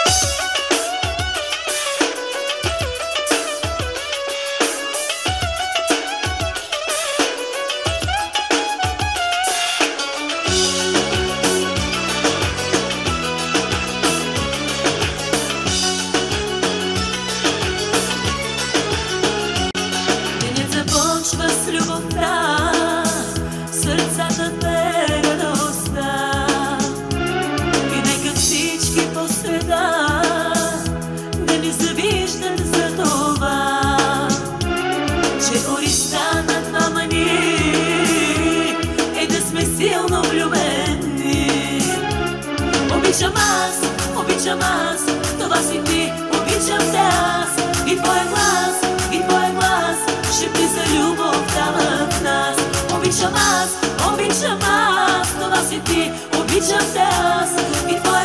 Обичам аз, това си ти, обичам те аз. И твоя глас шепти за любовта в нас. Обичам аз, това си ти, обичам те аз. И твоя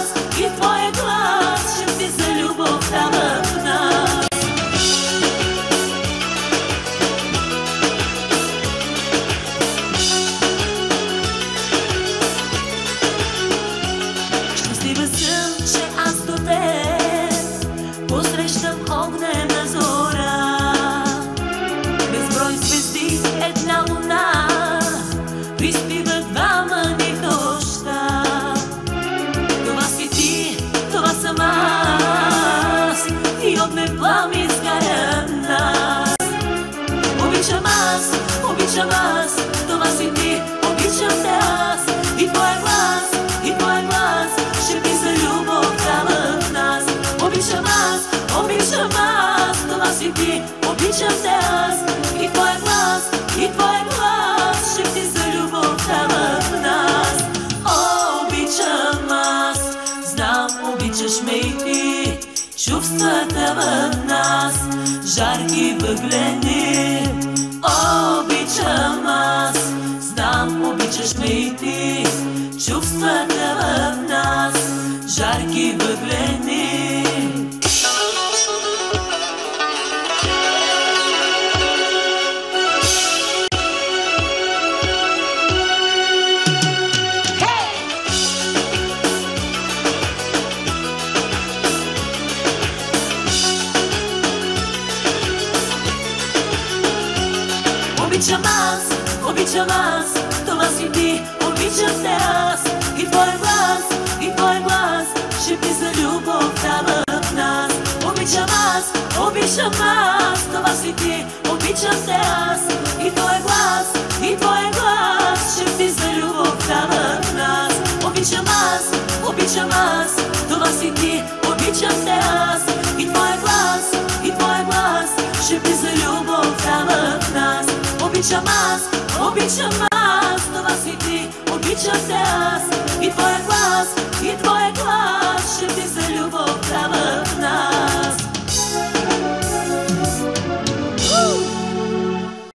глас шепти за любовта в нас. Щастлива съм, че аз до теб посрещам огнена зора. Безброй звезди, една луна, приспиват двама ни в нощта. Това си ти, това съм аз, и огнен пламен изгаря нас. Обичам аз, това си ти, обичам те аз. И твоя глас шепти за любовта в нас. Обичам аз, това си ти, обичам те аз. И твоя глас шепти за любовта в нас. Обичам аз, знам, обичаш ме и ти. Чувствата в нас, жарки въглени. Обичам аз, знам, обичаш ме и ти. Чувствата в нас, жарки въглени. Обичам аз, това си ти, обичам те аз. И твоя глас шепти за любовта в нас. Обичам аз, това си ти, обичам те аз. И твоя глас шепти за любовта в нас. Обичам аз, това си ти, обичам те аз. И твоя глас шепти за любовта в нас. Обичам аз, това си ти, обичам те